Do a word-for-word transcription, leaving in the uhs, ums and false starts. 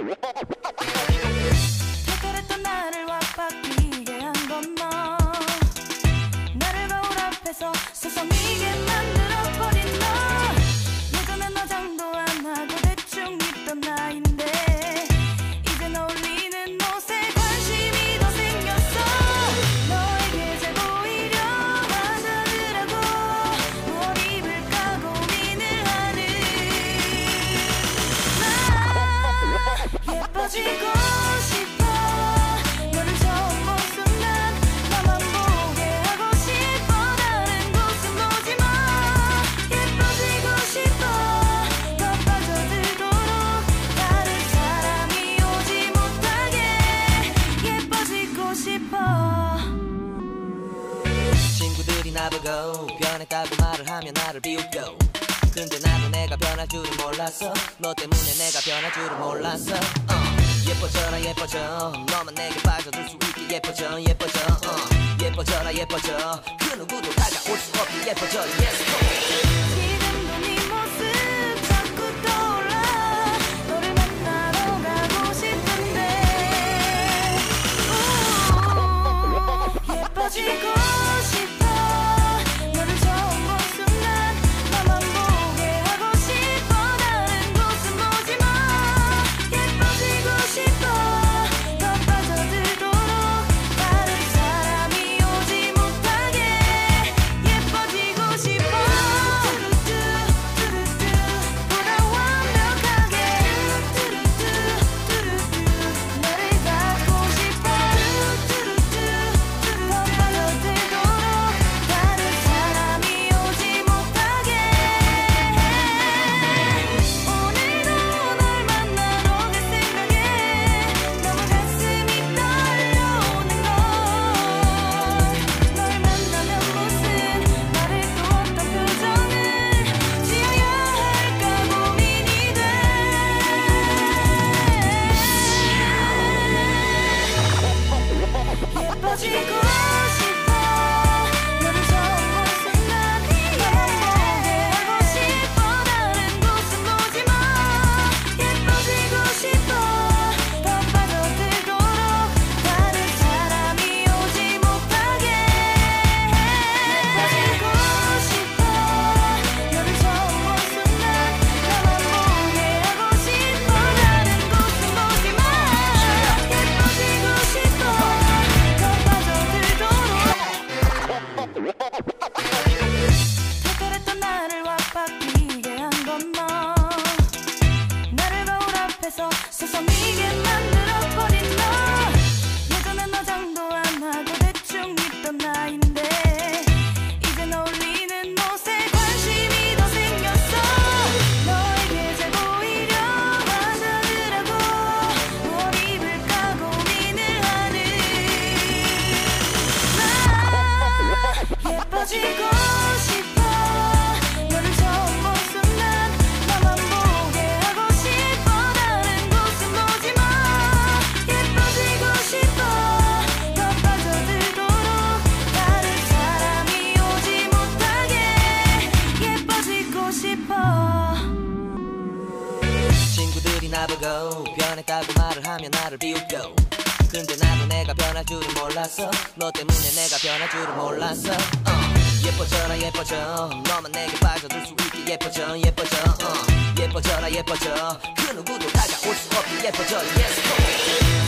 그랬던 나를 와바뀌게 한 건 너. 나를 거울 앞에서 서성이게 만들어버린 너. 예전엔 화장도 안 하고 대충 입던 나인데 이젠 어울리는 옷에 관심이 더 생겼어. 너에게 잘 보이려 화장을 하고 뭘 입을까 고민을 하는 나. 예뻐지고 싶어. 너를 처음 본 순간 나만 보게 하고 싶어. 다른 곳은 보지 마. 예뻐지고 싶어. 더 빠져들도록 다른 사람이 오지 못하게 예뻐지고 싶어. 친구들이 나보고 변했다고 말을 하면 나를 비웃고, 근데 나도 내가 변할 줄은 몰랐어. 너 때문에 내가 변할 줄은 몰랐어. 어. 예뻐져라 예뻐져. 너만 내게 빠져들 수 있게 예뻐져 예뻐져. 어. 예뻐져라 예뻐져. 그 누구도 다가올 수 없게 예뻐져. Yes, 지금도 네 모습 자꾸 떠올라. 너를 만나러 가고 싶은데 오, 예뻐지고 싶어. 너를 처음 본 순간 나만 보게 하고 싶어. 다른 곳은 보지 마. 예뻐지고 싶어. 더 빠져들도록 다른 사람이 오지 못하게 예뻐지고 싶어. 뚜루뚜 보다 완벽하게 뚜루뚜 너를 갖고 싶어. 뚜루뚜 더 빠져들도록 다른 사람이 오지 못하게. 오늘도 널 만나러 갈 생각에 너무 가슴이 떨려오는 걸. 널 만나면 무슨 말을 또 어떤 표정을 지어야 할까 고민이 돼. 예뻐지고 싶어. 너를 처음 본 순간 나만 보게 하고 싶어. 다른 곳은 보지 마. 예뻐지고 싶어. 더 빠져들도록 다른 사람이 오지 못하게 예뻐지고 싶어. 너를 처음 본 순간 나만 보게 하고 싶어. 다른 곳은 보지 마. 예뻐지고 싶어. 더 빠져들도록. 그랬던 나를 와바뀌게 한 건 너. 나를 거울 앞에서 서성이게 만들어버린 너. 예전엔 화장도 안 하고 대충 입던 나인데 이젠 어울리는 옷에 관심이 더 생겼어. 너에게 잘 보이려 화장을 하고 뭘 입을까 고민을 하는 나. 예뻐지고 싶어. 너를 처음 본 순간 나만 보게 하고 싶어. 다른 곳은 보지 마. 예뻐지고 싶어. 더 빠져들도록 다른 사람이 오지 못하게 예뻐지고 싶어. 친구들이 나보고 변했다고 말을 하면 나를 비웃고, 근데 나도 내가 변할 줄은 몰랐어. 너 때문에 내가 변할 줄은 몰랐어. 어. 예뻐져라 예뻐져. 너만 내게 빠져들 수 있게 예뻐져 예뻐져. 어. 예뻐져라 예뻐져. 그 누구도 다가올 수 없게 예뻐져. Yes,